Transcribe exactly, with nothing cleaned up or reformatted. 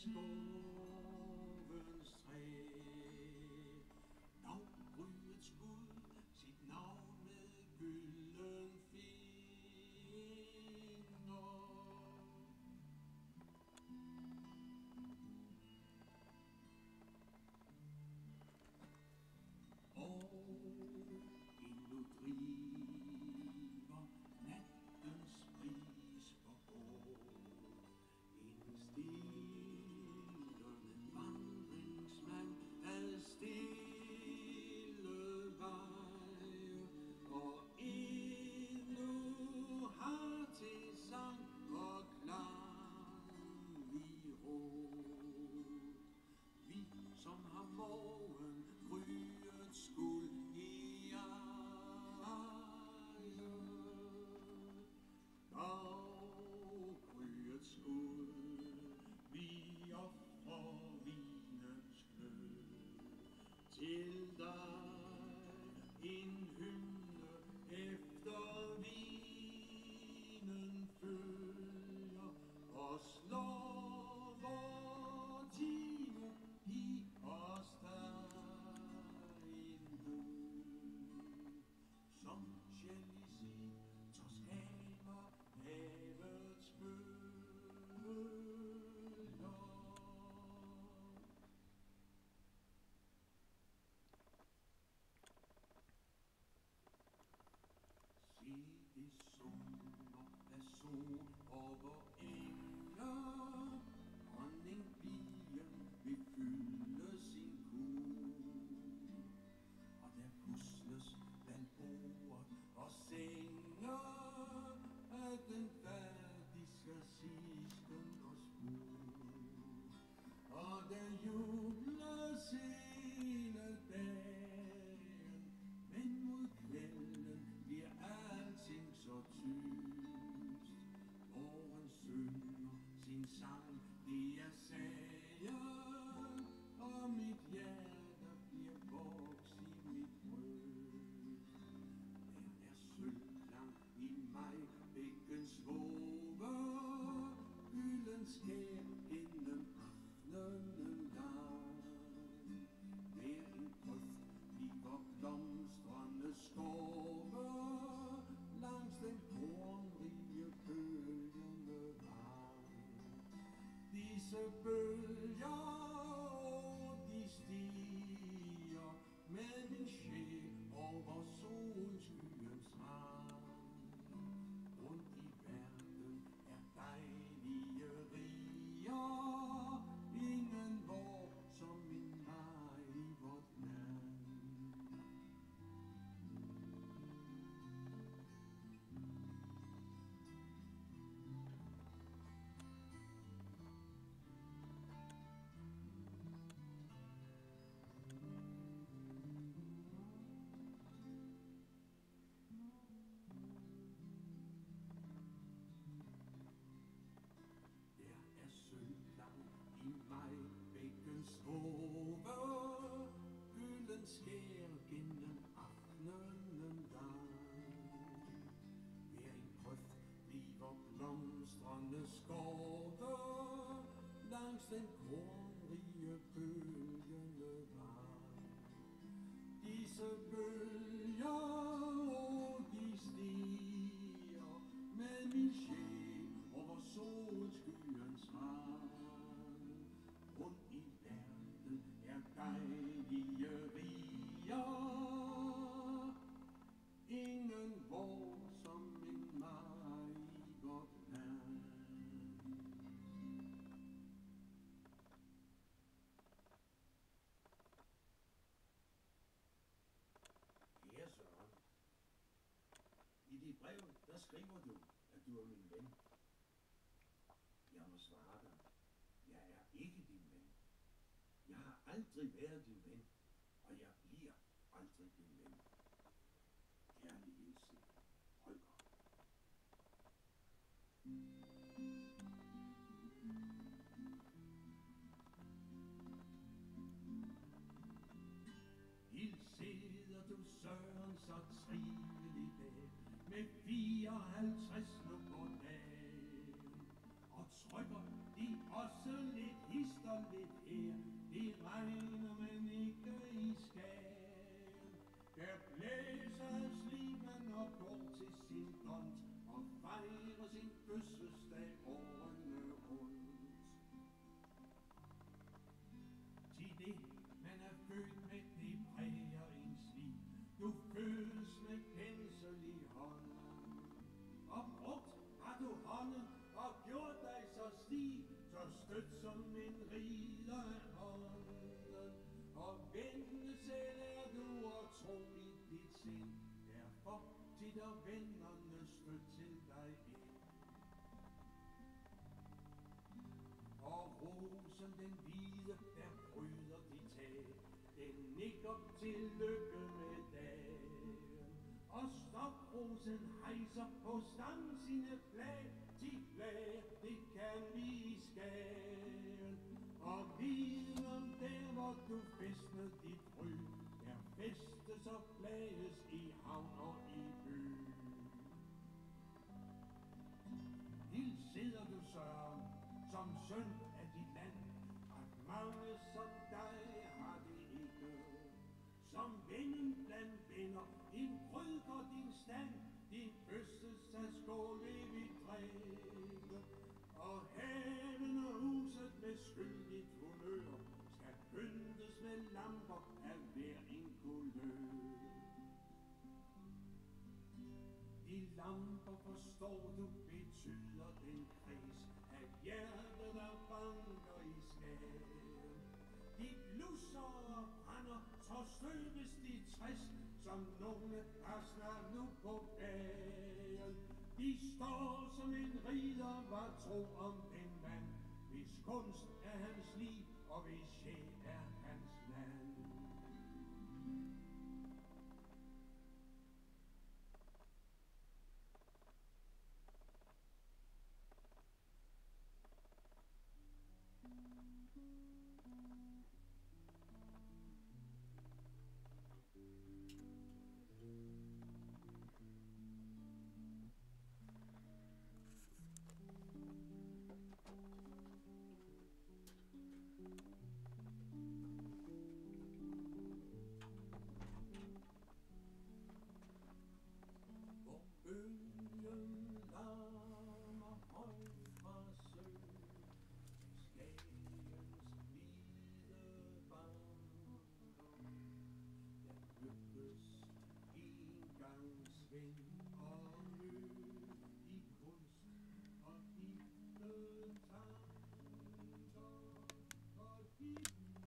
skovens træ. Daggryets skud sit navn med gylden finger. Og endnu driver nattens bris forgård. En stille vandringsmand ad stille vej, og endnu har til sang og klang vi råd. Vi, som har morgen gryets skuld i eje. Daggryets skuld, vi offrer vinens glød til dig, en hymne efter vinen følger og slår vor time i os der en bud, som Chelsea, Toskana, havets bølger. Se det summer af sol over enger, honningbilen vil fylde sin kugle, og der pusles blandt bordet og senger, at den færdig skal sidsten og spule, og der jubles hele dagen, men mod kvelden bliver alting så tyst. Morgen synger sin sang, det er sagen, og mit hjerte bliver voks i mit bryst. Der er sølvklang i mig, bækkens våge, gylden skær gennem aftenen lang. Hver en grøft bliver blomstrende skove, langs den kornrige bølgende vej. Disse bølger, de stiger med min sjæl over solskyens rand. Rundt i verden er dejlige riger, ingen hvor som min mig i vort land. Sølvklang i mig, bækkens våge, gylden skær gennem aftenen lang. Hver en grøft bliver blomstrende skove, langs den kornrige bølgende vej. Disse bølger, de stiger med min sjæl over solskyens rand. Rundt i verden er dejlige riger, ingen hvor som en mig i vort land. Kære Søren, i dit brev, der skriver du, at du er min ven. Jeg må svare dig, jeg er ikke din ven. Jeg har aldrig været din ven, og jeg bliver aldrig din ven. Kærlig hilsen, Holger. Hils sidder du Søren så triveligt dag, med fireoghalvtreds nummer dag. Og trykker de også lidt hist regner man ikke i Skagen. Der blæses lige man og går til sin dont og fejrer sin fødselsdag årene rundt. Til det man er født med, det præger ens liv. Du fødes med pensel i hånden, og brugt har du hånden og gjort dig så stiv, så stødt som en ridder af ånden. Og vende selv er du og tro i dit sind, derfor titter vennerne stødt til dig ind. Og rosen den hvide, der bryder dit tag, den nikker til lykke med dagen. Og stoprosen hejser på stammen sine flag, de flag, det kan vi i Skagen. Og viden om der, hvor du fæstnede dit frø, der festes og flages i havn og i by. Hils sidder du, Søren, som søn af dit land, at mange som dig har det ikke. Som vinden blandt venner, din brød og din stand, din fødselsdagsskål vil vi drikke. Og haven og huset med skyldigt honør skal pyntes med lamper af hver en kulør. De lamper, forstår du, betyder den kreds af hjertet, der banker i Skagen. De blusser og brænder, så støbes de tres, som nogle har snart nu på dagen. De står som en ridder, var tro om den mand, hvis kunst er hans liv, og hvis sjæl er hans land. Lykkes en gang svind og